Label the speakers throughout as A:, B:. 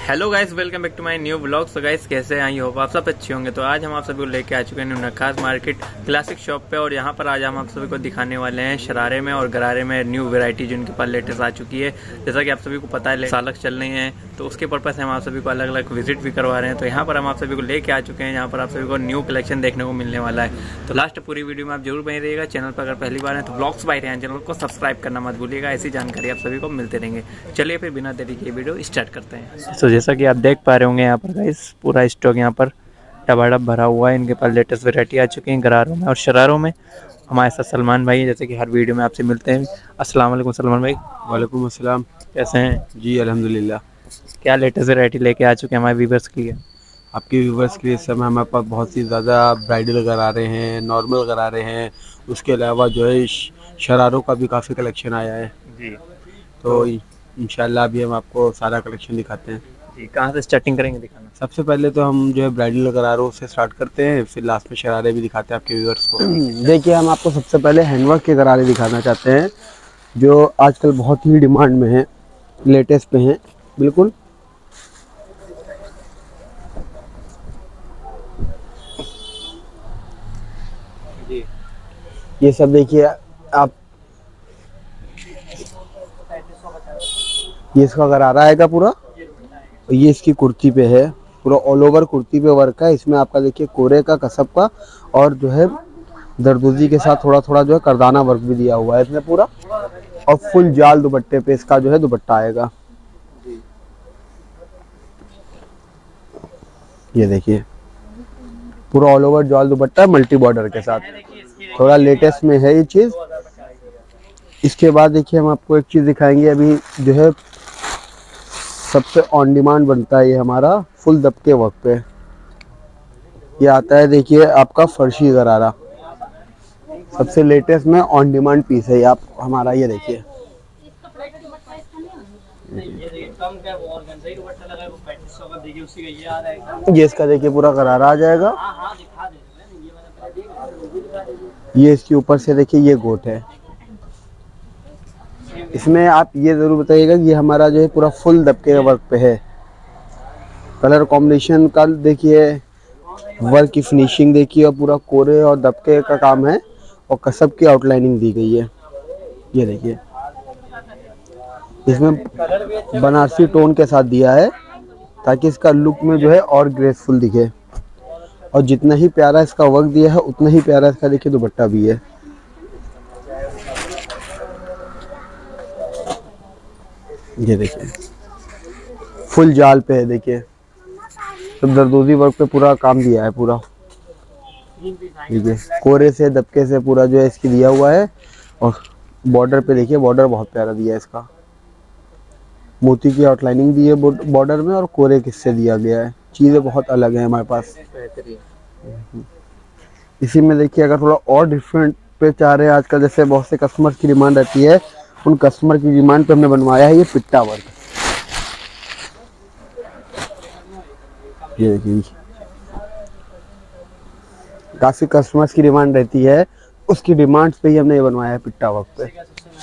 A: Hello guys, welcome back to my new vlog. So guys, कैसे हैं? I hope आप सब अच्छे होंगे। तो आज हम आप सभी को लेके आ चुके हैं new Nakhas market classic shop पे, और यहाँ पर आज हम आप सभी को दिखाने वाले हैं शरारे में और गरारे में न्यू वैरायटी जो इनके पास लेटेस्ट आ चुकी है। जैसा कि आप सभी को पता है सालक चल रही हैं, तो उसके पर्पज से हम आप सभी को अलग अलग विजिट भी करवा रहे हैं। तो यहाँ पर हम आप सभी को लेके आ चुके हैं, यहाँ पर आप सभी को न्यू कलेक्शन देखने को मिलने वाला है। तो लास्ट पूरी वीडियो में आप जरूर बने रहिएगा। चैनल पर अगर पहली बार है तो व्लॉग्स बाय रेहान चैनल को सब्सक्राइब करना मत भूलिएगा। ऐसी जानकारी आप सभी को मिलते रहेंगे। चलिए फिर बिना देरी के वीडियो स्टार्ट करते हैं। तो जैसा कि आप देख पा रहे होंगे, यहाँ पर गाइस पूरा स्टॉक यहाँ पर टबाडब भरा हुआ है। इनके पास लेटेस्ट वैरायटी आ चुकी है गरारों में और शरारों में। हमारे साथ सलमान भाई, जैसे कि हर वीडियो में आपसे मिलते हैं। अस्सलाम वालेकुम सलमान भाई।
B: वालेकुम अस्सलाम।
A: कैसे हैं?
B: जी अल्हम्दुलिल्लाह।
A: क्या लेटेस्ट वैरायटी लेके आ चुके हैं हमारे व्यूवर्स के लिए?
B: आपके व्यूवर्स के लिए इस समय हमारे पास बहुत ही ज़्यादा ब्राइडल गरारे हैं, नॉर्मल गरारे हैं। उसके अलावा जो है शरारों का भी काफ़ी कलेक्शन आया है
A: जी।
B: तो इंशाल्लाह अभी हम आपको सारा कलेक्शन दिखाते हैं।
A: जी, कहाँ से स्टार्टिंग करेंगे दिखाना?
B: सबसे पहले तो हम जो है ब्राइडल गरारों से स्टार्ट करते हैं, फिर लास्ट में शरारे भी दिखाते हैं आपके व्यूवर्स को। देखिए, हम आपको सबसे पहले हैंडवर्क के गरारे दिखाना चाहते हैं जो आजकल बहुत ही डिमांड में है, लेटेस्ट पे हैं बिल्कुल।
A: जी,
B: ये सब देखिए आप, ये इसका गरारा आएगा पूरा। ये इसकी कुर्ती पे है, पूरा ऑल ओवर कुर्ती पे वर्क है। इसमें आपका देखिए कोरे का, कसब का और जो है दरदोजी के साथ थोड़ा थोड़ा जो है करदाना वर्क भी दिया हुआ है इसमें पूरा। और फुल जाल दुपट्टे पे इसका जो है दुपट्टा आएगा। ये देखिए पूरा ऑल ओवर जाल दुपट्टा मल्टी बॉर्डर के साथ, थोड़ा लेटेस्ट में है ये चीज। इसके बाद देखिए हम आपको एक चीज दिखाएंगे, अभी जो है सबसे ऑन डिमांड बनता है ये हमारा फुल दबके वर्क पे। ये आता है देखिए आपका फर्शी गरारा, सबसे लेटेस्ट में ऑन डिमांड पीस है ये आप हमारा। ये देखिए ये इसका देखिए पूरा गरारा आ जाएगा। ये इसके ऊपर से देखिए ये गोट है। इसमें आप ये जरूर बताइएगा कि ये हमारा जो है पूरा फुल दबके का वर्क पे है। कलर कॉम्बिनेशन का देखिए, वर्क की फिनिशिंग देखिए, और पूरा कोरे और दबके का काम है और कसब की आउटलाइनिंग दी गई है। ये देखिए इसमें बनारसी टोन के साथ दिया है ताकि इसका लुक में जो है और ग्रेसफुल दिखे। और जितना ही प्यारा इसका वर्क दिया है उतना ही प्यारा इसका देखिए दुपट्टा भी है। ये देखिए फुल जाल पे है, देखिए तो दरदोजी वर्क पे पूरा काम दिया है पूरा। देखिए कोरे से दबके से पूरा जो है इसकी दिया हुआ है। और बॉर्डर पे देखिए, बॉर्डर बहुत प्यारा दिया है इसका। मोती की आउटलाइनिंग दी है बॉर्डर में और कोरे किससे दिया गया है। चीज़ें बहुत अलग है हमारे पास। इसी में देखिए अगर थोड़ा और डिफरेंट पे चाह रहे हैं, आजकल जैसे बहुत से कस्टमर की डिमांड रहती है, उन कस्टमर की डिमांड पे हमने बनवाया है ये पिट्टा वर्क। ये देखिए काफी कस्टमर्स की डिमांड रहती है, उसकी डिमांड पे ही हमने ये बनवाया है पिट्टा वर्क पे।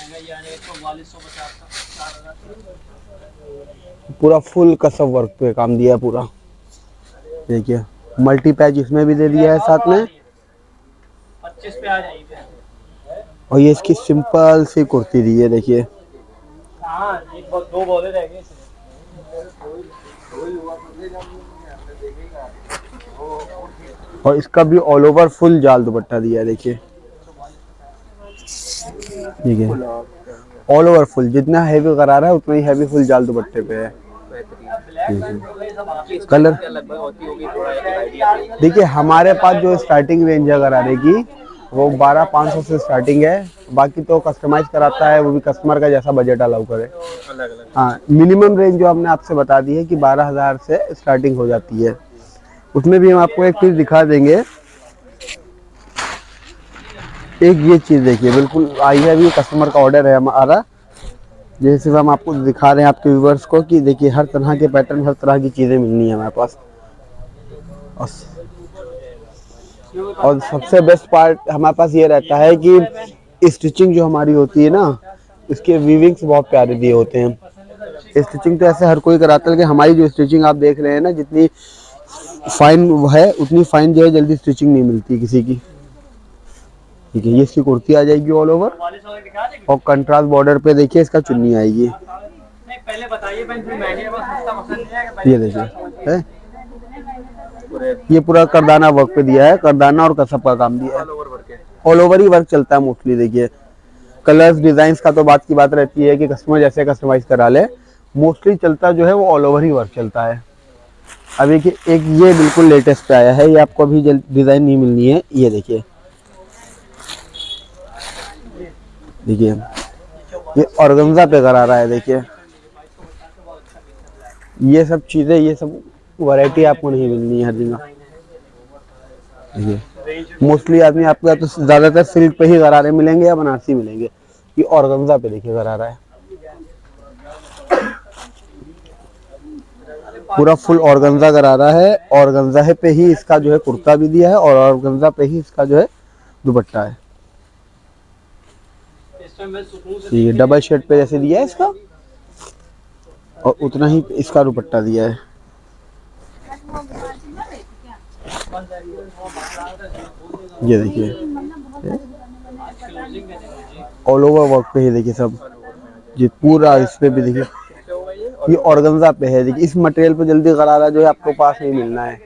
B: पूरा फुल कसब वर्क पे काम दिया है पूरा। देखिए मल्टी पैच इसमें भी दे दिया है साथ में। 25 पे आ जाएगी। और ये इसकी सिंपल सी कुर्ती दी है, देखिए दो बोले रह गए। और इसका भी ऑल ओवर फुल जाल दुपट्टा दिया है। देखिए ठीक है, ऑल ओवर फुल, जितना हैवी गरारा है उतना ही हैवी फुल जाल दुपट्टे पे है। कलर देखिए हमारे पास जो स्टार्टिंग रेंज है गरारे की वो 12,500 से स्टार्टिंग है। बाकी तो कस्टमाइज कराता है, वो भी कस्टमर का जैसा बजट अलाउ करे। हाँ, मिनिमम रेंज जो हमने आपसे बता दी है कि 12,000 से स्टार्टिंग हो जाती है। उसमें भी हम आपको एक चीज दिखा देंगे। एक ये चीज देखिए बिल्कुल आई है, अभी कस्टमर का ऑर्डर है हमारा, जैसे हम आपको दिखा रहे हैं आपके व्यूवर्स को कि देखिए हर तरह के पैटर्न, हर तरह की चीजें मिलनी है हमारे पास। और सबसे बेस्ट पार्ट हमारे पास ये रहता है कि स्टिचिंग जो हमारी होती है ना, इसके वीविंग्स बहुत प्यारे दिए होते हैं। स्टिचिंग तो ऐसे हर कोई कराता है, लेकिन हमारी जो स्टिचिंग आप देख रहे हैं ना, जितनी फाइन है उतनी फाइन जो है जल्दी स्टिचिंग नहीं मिलती किसी की। ठीक है, ये इसकी कुर्ती आ जाएगी ऑल ओवर, और कंट्रास्ट बॉर्डर पे देखिए इसका चुन्नी आएगी। ये देखिए है, ये पूरा करदाना वर्क पे दिया है, करदाना और कसब का काम दिया है, ऑल ओवर ही वर्क चलता है मोस्टली। देखिए कलर्स डिजाइन का तो बात की बात रहती है कि कस्टमर जैसे कस्टमाइज करा ले, मोस्टली चलता जो है वो ऑल ओवर ही वर्क चलता है। अब एक ये बिल्कुल लेटेस्ट पे आया है, ये आपको अभी डिजाइन नहीं मिलनी है। ये देखिए, देखिए ये ऑर्गेन्जा पे करा रहा है। देखिए ये सब चीजें, ये सब वैरायटी आपको नहीं मिलनी है हर जगह। देखिए मोस्टली आदमी आपको तो ज्यादातर सिल्क पे ही गरारे मिलेंगे या बनारसी मिलेंगे। ये ऑर्गेन्जा पे देखिए गरारा है, पूरा फुल ऑर्गेन्जा गरारा है। ऑर्गेन्जा पे ही इसका जो है कुर्ता भी दिया है, और ऑर्गेन्जा पे ही इसका जो है दुपट्टा है। ये डबल शेड पे जैसे दिया है इसका, और उतना ही इसका दुपट्टा दिया है। ये देखिए ऑल ओवर वर्क पे ही देखिए सब, ये पूरा इस पे भी देखिए ये ऑर्गेन्जा पे है। देखिए इस मटेरियल पे जल्दी गरारा जो है आपको पास नहीं मिलना है।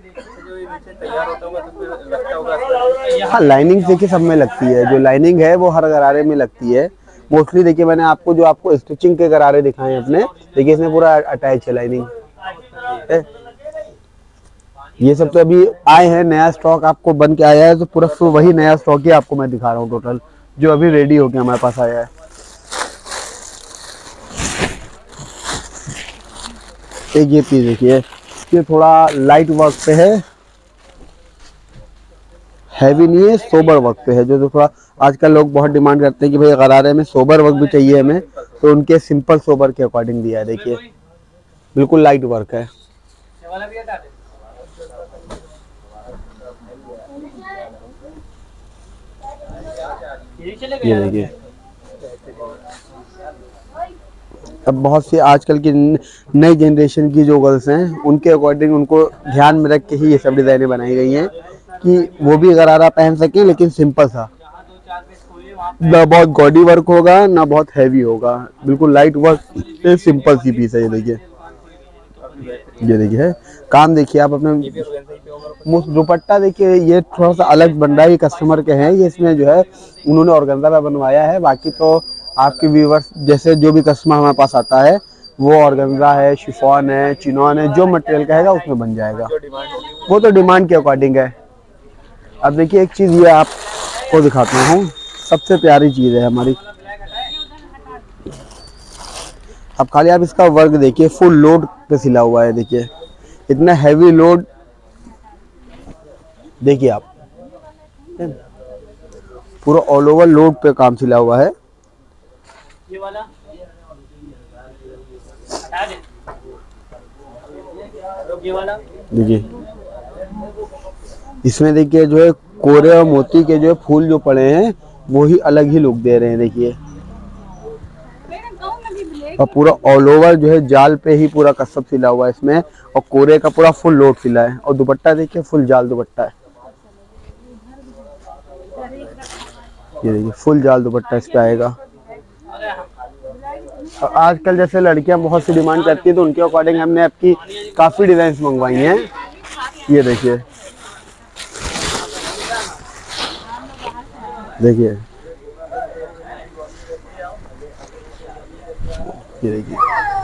B: हाँ लाइनिंग देखिए सब में लगती है, जो लाइनिंग है वो हर गरारे में लगती है मोस्टली। देखिए मैंने आपको स्टिचिंग के गरारे दिखाए अपने, देखिए इसमें पूरा अटैच है लाइनिंग। ये सब तो अभी आए हैं, नया स्टॉक आपको बन के आया है, तो पूरा वही नया स्टॉक ही आपको मैं दिखा रहा हूँ टोटल, जो अभी रेडी होके हमारे पास आया है। एक ये पीस देखिए, ये थोड़ा लाइट वर्क पे है, हैवी नहीं है, सोबर वर्क पे है। जो थोड़ा आजकल लोग बहुत डिमांड करते हैं कि भाई गरारे में सोबर वर्क भी चाहिए हमें, तो उनके सिंपल सोबर के अकॉर्डिंग दिया है। देखिए बिल्कुल लाइट वर्क है। ये देखिए अब बहुत सी आजकल की नई जनरेशन की जो गर्ल्स हैं, उनके अकॉर्डिंग उनको ध्यान में रख के ही ये सब डिजाइनें बनाई गई हैं कि वो भी गरारा पहन सके, लेकिन सिंपल सा, ना बहुत गॉडी वर्क होगा ना बहुत हैवी होगा, बिल्कुल लाइट वर्क सिंपल सी पीस है। ये देखिए काम देखिए आप अपने दुपट्टा देखिए, ये थोड़ा सा अलग बन रहा है, ये कस्टमर के हैं, ये इसमें जो है उन्होंने ऑर्गेन्जा पे बनवाया है। बाकी तो आपके व्यूवर्स जैसे जो भी कस्टमर हमारे पास आता है वो ऑर्गेन्जा है, शिफॉन है, चिनॉन है, जो मटेरियल का है उसमें बन जाएगा, वो तो डिमांड के अकॉर्डिंग है। अब देखिए एक चीज़ ये आपको दिखाता हूँ, सबसे प्यारी चीज़ है हमारी। अब खाली आप इसका वर्क देखिए, फुल लोड पे सिला हुआ है। देखिए इतना हैवी लोड, देखिए आप पूरा ऑल ओवर लोड पे काम सिला हुआ है। ये वाला देखिए, इसमें देखिए जो है कोरे और मोती के जो है फूल जो पड़े हैं वो ही अलग ही लुक दे रहे हैं। देखिए और पूरा ऑल ओवर जो है जाल पे ही पूरा कसब सिला हुआ है इसमें, और कोरे का पूरा फुल लोड सिला है। और दुपट्टा देखिए फुल जाल दुपट्टा है। ये देखिए फुल जाल दुपट्टा इस पे आएगा। और आजकल जैसे लड़कियां बहुत सी डिमांड करती है, तो उनके अकॉर्डिंग हमने आपकी काफी डिजाइन मंगवाई हैं। ये देखिए, देखिए ये देखिए,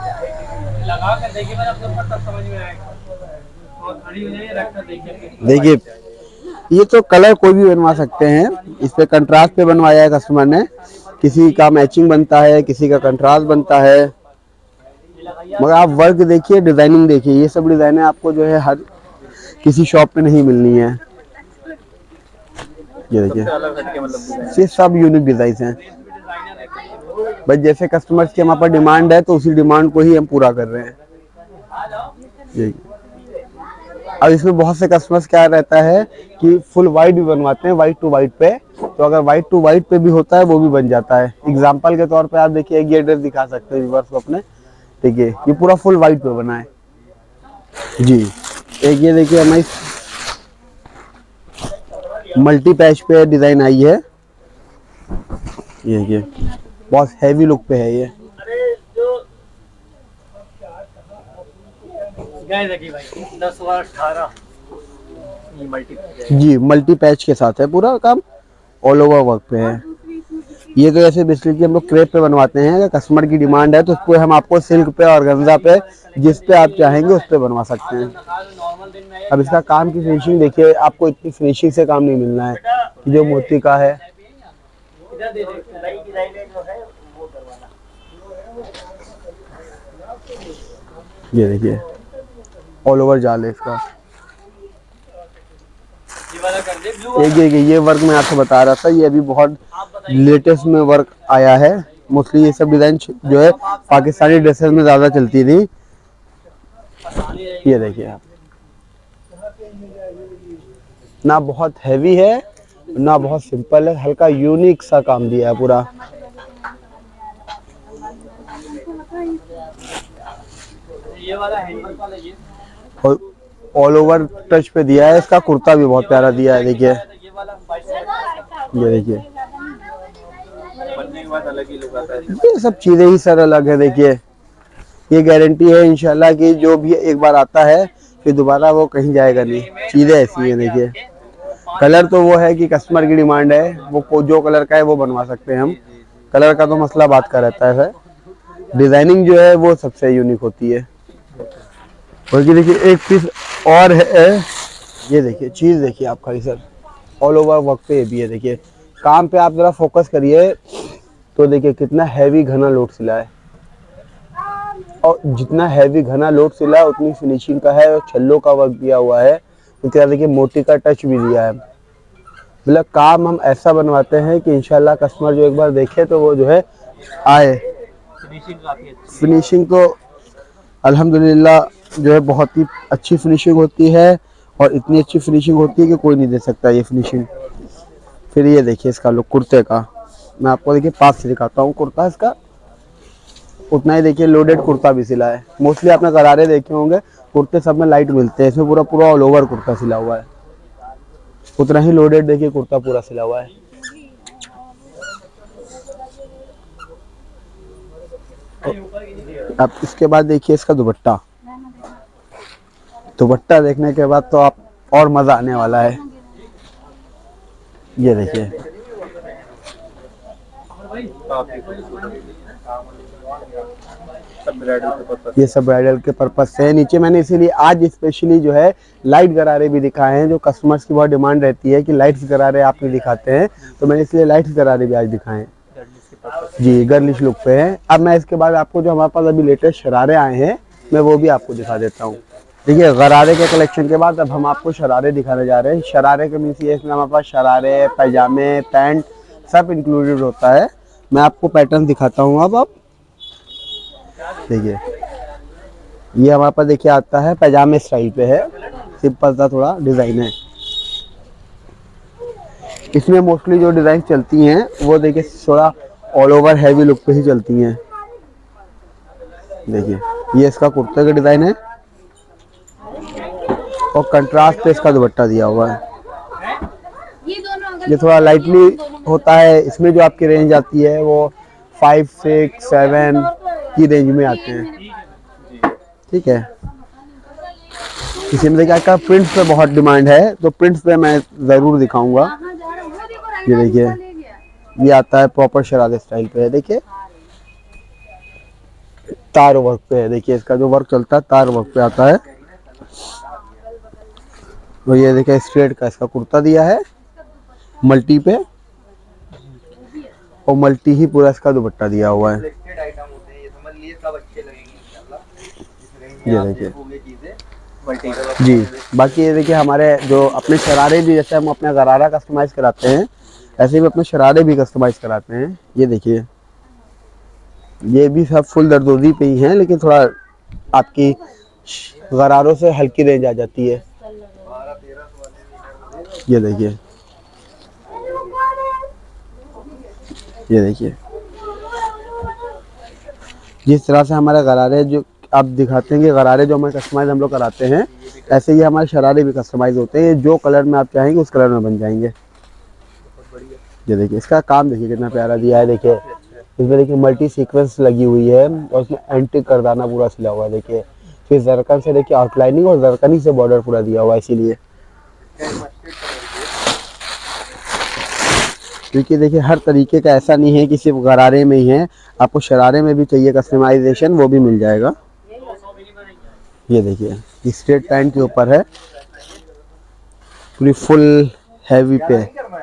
B: देखिए ये तो कलर कोई भी बनवा सकते हैं, इस पे कंट्रास्ट पे बनवाया है कस्टमर ने, किसी का मैचिंग बनता है, किसी का कंट्रास्ट बनता है। मगर आप वर्क देखिए, डिजाइनिंग देखिए, ये सब डिजाइनें आपको जो है हर किसी शॉप पे नहीं मिलनी है। ये देखिए ये सब यूनिक डिजाइन हैं, बस जैसे कस्टमर्स की हमारे पास डिमांड है तो उसी डिमांड को ही हम पूरा कर रहे हैं। अब इसमें बहुत से कस्टमर्स क्या रहता है कि फुल वाइट भी बनवाते हैं, वाइट टू वाइट पे, तो अगर वाइट टू वाइट पे भी होता है वो भी बन जाता है। एग्जांपल के तौर पे आप देखिए, ये ड्रेस दिखा सकते हैं व्यूअर्स को अपने, देखिए ये पूरा फुल वाइट पे बना है जी। एक ये देखिए हमारी मल्टी पैच पे डिजाइन आई है, ये बहुत हैवी लुक पे है ये। जी मल्टी पैच के साथ है, पूरा काम ऑल ओवर वर्क पे है। ये तो ऐसे बेसिकली हम लोग क्रेप पे बनवाते हैं, अगर कस्टमर की डिमांड है तो उसको हम आपको सिल्क पे और गंजा पे जिस पे आप चाहेंगे उस पे बनवा सकते हैं। अब इसका काम की फिनिशिंग देखिए, आपको इतनी फिनिशिंग से काम नहीं मिलना है कि जो मोती का है। ये देखिए ऑल ओवर जाल है इसका। ये वर्क मैं आपको बता रहा था, ये अभी बहुत लेटेस्ट में वर्क आया है। मोस्टली ये सब डिजाइन जो है पाकिस्तानी ड्रेसेस में ज्यादा चलती थी। ये देखिए आप, ना बहुत हैवी है ना बहुत सिंपल है, हल्का यूनिक सा काम दिया है पूरा। और ऑल ओवर टच पे दिया है, इसका कुर्ता भी बहुत प्यारा दिया है। देखिए ये देखिए ये सब चीजें ही सर अलग है। देखिए ये गारंटी है इंशाल्लाह कि जो भी एक बार आता है फिर दोबारा वो कहीं जाएगा नहीं। चीजें ऐसी हैं। देखिए कलर तो वो है कि कस्टमर की डिमांड है, वो जो कलर का है वो बनवा सकते हैं हम। कलर का तो मसला बात का रहता है। डिजाइनिंग जो है वो सबसे यूनिक होती है। और ये देखिए एक पीस और है, ये देखिए चीज देखिए आप खाली सर ऑल ओवर वर्क पे भी है। देखिए काम पे आप जरा फोकस करिए तो देखिए कितना हैवी घना लोड सिला है, और जितना हैवी घना लोड सिला है उतनी फिनिशिंग का है। और छल्लों का वर्क दिया हुआ है, उसके बाद देखिए मोती का टच भी दिया है। मतलब काम हम ऐसा बनवाते हैं कि इंशाल्लाह कस्टमर जो एक बार देखे तो वो जो है आए। फिनिशिंग तो अल्हम्दुलिल्लाह जो है बहुत ही अच्छी फिनिशिंग होती है, और इतनी अच्छी फिनिशिंग होती है कि कोई नहीं दे सकता ये फिनिशिंग। फिर ये देखिए इसका लुक कुर्ते का, मैं आपको देखिए पास से दिखाता हूँ कुर्ता इसका। उतना ही देखिए लोडेड कुर्ता भी सिला है। मोस्टली आपने गरारे देखे होंगे, कुर्ते सब में लाइट मिलते हैं, इसमें पूरा पूरा ऑल ओवर कुर्ता सिला हुआ है। उतना ही लोडेड देखिए कुर्ता पूरा सिला हुआ है। अब इसके बाद देखिए इसका दुपट्टा। दुपट्टा देखने के बाद तो आप और मजा आने वाला है। ये देखिए ये सब ब्राइडल के पर्पज से है। नीचे मैंने इसीलिए आज स्पेशली जो है लाइट गरारे भी दिखाए हैं, जो कस्टमर्स की बहुत डिमांड रहती है कि लाइट्स गरारे आप नहीं दिखाते हैं, तो मैंने इसलिए लाइट्स गरारे भी आज दिखाए हैं जी, गर्लिश लुक पे है। अब मैं इसके बाद आपको जो हमारे पास अभी लेटेस्ट शरारे आए हैं मैं वो भी आपको दिखा देता हूँ। देखिए गरारे के कलेक्शन के बाद अब हम आपको शरारे दिखाने जा रहे हैं। शरारे के मीन्स ये इसमें हमारे पास शरारे, पैजामे, पैंट सब इंक्लूडेड होता है। मैं आपको पैटर्न दिखाता हूँ। अब आप देखिए ये हमारे पास देखिए आता है पैजामे स्टाइल पे है, सिंपल सा थोड़ा डिजाइन है। इसमें मोस्टली जो डिजाइन चलती हैं वो देखिए थोड़ा ऑल ओवर हैवी लुक पे ही चलती हैं। देखिए ये इसका कुर्ते का डिजाइन है, और कंट्रास्ट पे इसका दुपट्टा दिया हुआ है। ये थोड़ा लाइटली होता है। इसमें जो आपकी रेंज आती है वो 5, 6, 7 की रेंज में आते हैं। ठीक है, इसी में देखिए आपका प्रिंट्स पे बहुत डिमांड है, तो प्रिंट्स पे मैं जरूर दिखाऊंगा। ये देखिए ये आता है प्रॉपर शरारे स्टाइल पे है। देखिए तार वर्क पे है। देखिए इसका जो वर्क चलता है तार वर्क पे आता है। तो ये देखिए स्ट्रेट का इसका कुर्ता दिया है मल्टी पे, और मल्टी ही पूरा इसका दुपट्टा दिया हुआ है। ये देखिए जी। बाकी ये देखिए हमारे जो अपने शरारे भी, जैसे हम अपना गरारा कस्टमाइज कराते हैं ऐसे भी अपने शरारे भी कस्टमाइज कराते हैं। ये देखिए ये भी सब फुल दरदोजी पे ही हैं, लेकिन थोड़ा आपकी गरारों से हल्की रेंज आ जाती है। ये देखिए जिस तरह से हमारे गरारे जो आप दिखाते हैं कि गरारे जो हमें कस्टमाइज हम लोग कराते हैं, ऐसे ही हमारे शरारे भी कस्टमाइज होते हैं। जो कलर में आप चाहेंगे उस कलर में बन जाएंगे। ये देखिए इसका काम देखिए कितना प्यारा दिया है। देखिए इसमें देखिए मल्टी सीक्वेंस लगी हुई है और उसमें एंटिक करदाना पूरा सिला हुआ है। देखिए फिर जरकन से देखिए आउटलाइनिंग और जरकनी से बॉर्डर पूरा दिया हुआ है। इसीलिए क्योंकि देखिए हर तरीके का ऐसा नहीं है कि सिर्फ गरारे में ही है, आपको शरारे में भी चाहिए कस्टमाइजेशन, वो भी मिल जाएगा। ये देखिए स्ट्रेट पैंट के ऊपर है, पूरी फुल हैवी पे।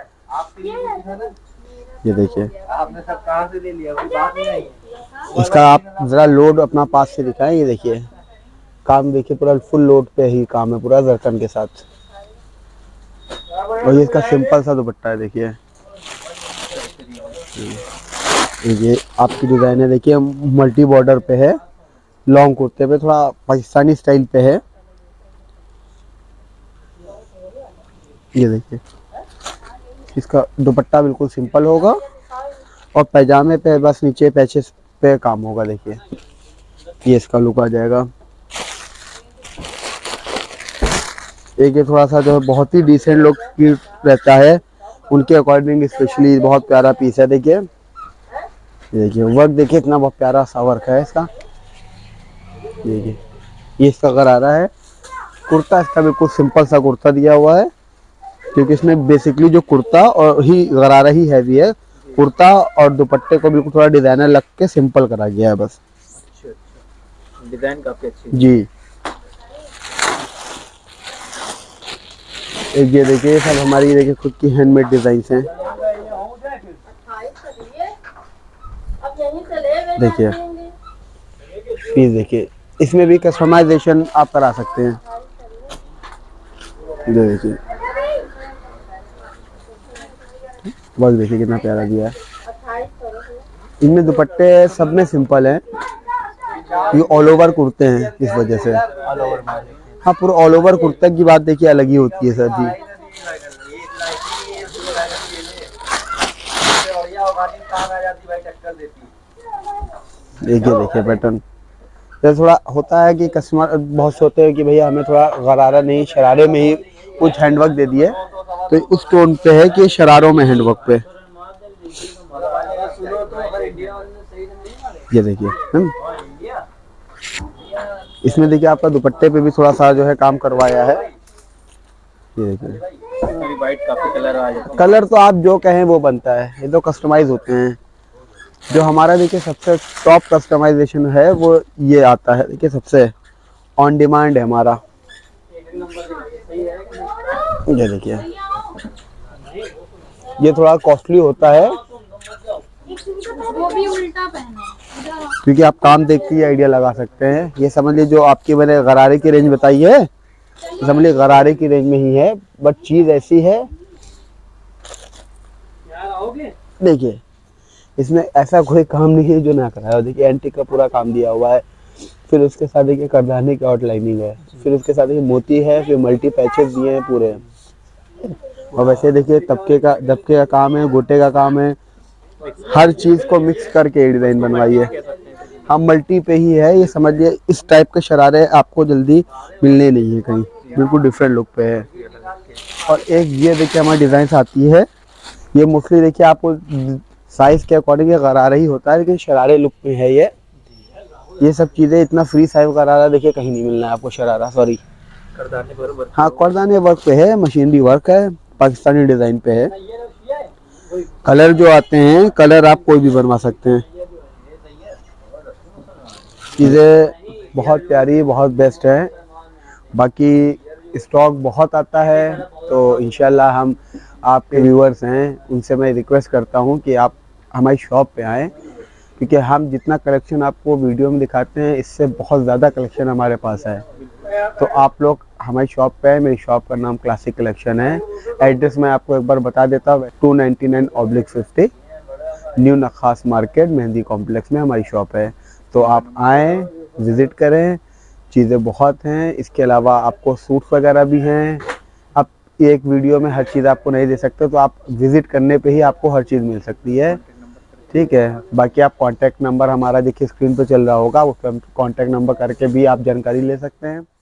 B: ये देखिए
A: आपने सब कहां से ले लिया, कोई बात नहीं आई।
B: इसका आप जरा लोड अपना पास से दिखाएं। ये देखिए काम देखिए पूरा फुल लोड पे ही काम है, पूरा जरकन के साथ। और ये इसका सिंपल सा दुपट्टा है। देखिए ये आपकी डिजाइन है, देखिए मल्टी बॉर्डर पे है, लॉन्ग कुर्ते पे, थोड़ा पाकिस्तानी स्टाइल पे है। ये देखिए इसका दुपट्टा बिल्कुल सिंपल होगा और पैजामे पे बस नीचे पैचेस पे काम होगा। देखिए ये इसका लुक आ जाएगा। एक ये थोड़ा सा जो है बहुत ही डिसेंट लुक की रहता है, उनके अकॉर्डिंग स्पेशली बहुत प्यारा पीस है। देखिए देखिए वर्क देखिए इतना बहुत प्यारा सा वर्क है इसका। देखिए ये इसका गरारा है। कुर्ता इसका बिल्कुल सिंपल सा कुर्ता दिया हुआ है, क्योंकि इसमें बेसिकली जो कुर्ता और ही गरारा ही हैवी है। कुर्ता और दुपट्टे को बिल्कुल थोड़ा डिजाइनर लग के सिंपल करा गया है बस।
A: डिजाइन काफी अच्छी
B: जी। एक ये देखिए सब हमारी देखिए खुद की हैंडमेड डिजाइन्स हैं। देखिए पीस देखिए, इसमें भी कस्टमाइजेशन आप करा सकते हैं। ये देखिए वर्क देखिए कितना प्यारा दिया है। इनमें दुपट्टे सब में सिंपल हैं, ये ऑल ओवर कुर्ते हैं इस वजह से। हाँ पूरा ऑल ओवर कुर्ते की बात देखिए अलग ही होती है सर जी। देखिए पैटर्न तो थोड़ा होता है कि कस्टमर बहुत से होते हैं कि भैया हमें थोड़ा गरारा नहीं शरारे में ही कुछ हैंडवर्क दे दिए, तो उस टोन पे है कि शरारों में हैंडवर्क पे। ये देखिए इसमें देखिए आपका दुपट्टे पे भी थोड़ा सा जो है काम करवाया है। ये देखिए
A: वाइट काफी कलर आ जाता है।
B: कलर तो आप जो कहें वो बनता है, ये तो कस्टमाइज होते हैं। जो हमारा देखिए सबसे टॉप कस्टमाइजेशन है वो ये आता है। देखिए सबसे ऑन डिमांड है हमारा। ये देखिए ये थोड़ा कॉस्टली होता है,
C: वो भी उल्टा पहने,
B: क्योंकि आप काम देख के आइडिया लगा सकते हैं। ये समझ लीजिए जो आपकी मैंने गरारे की रेंज बताई है, समझ लीजिए गरारे की रेंज में ही है, बट चीज ऐसी है। देखिए इसमें ऐसा कोई काम नहीं है जो ना कराया। देखिए एंटीक का पूरा काम दिया हुआ है, फिर उसके साथ देखिए करदाने की आउटलाइनिंग है, फिर उसके साथ देखिए मोती है, फिर मल्टी पैचेस दिए हैं पूरे। और वैसे देखिए दबके का काम है, गोटे का काम है, हर चीज को मिक्स करके डिजाइन बनवाई है। हम मल्टी पे ही है, ये समझिए इस टाइप के शरारे आपको जल्दी मिलने नहीं है कहीं, बिल्कुल डिफरेंट लुक पे है। और एक ये देखिए हमारी डिजाइन आती है, ये मोस्टली देखिए आपको साइज के अकॉर्डिंग गरारा ही होता है, लेकिन शरारे लुक में है ये सब चीजें। इतना फ्री साइज गरारा देखिए कहीं नहीं मिलना है आपको शरारा, सॉरी। हाँ करदाने वर्क पे है, मशीनरी वर्क है, पाकिस्तानी डिजाइन पे है। कलर जो आते हैं कलर आप कोई भी बनवा सकते हैं। चीज़ें बहुत प्यारी बहुत बेस्ट है। बाकी स्टॉक बहुत आता है, तो इंशाल्लाह हम आपके व्यूअर्स हैं उनसे मैं रिक्वेस्ट करता हूं कि आप हमारी शॉप पे आएँ, क्योंकि हम जितना कलेक्शन आपको वीडियो में दिखाते हैं इससे बहुत ज़्यादा कलेक्शन हमारे पास है। तो आप लोग हमारी शॉप पे है, मेरी शॉप का नाम क्लासिक कलेक्शन है। एड्रेस मैं आपको एक बार बता देता हूँ, 299/50 new Nakhas market Mehndi complex में हमारी शॉप है। तो आप आएँ, विज़िट करें, चीज़ें बहुत हैं। इसके अलावा आपको सूट वगैरह भी हैं। आप एक वीडियो में हर चीज़ आपको नहीं दे सकते, तो आप विज़िट करने पे ही आपको हर चीज़ मिल सकती है। ठीक है। बाकी आप कांटेक्ट नंबर हमारा देखिए स्क्रीन पे चल रहा होगा, उस पर कांटेक्ट नंबर करके भी आप जानकारी ले सकते हैं।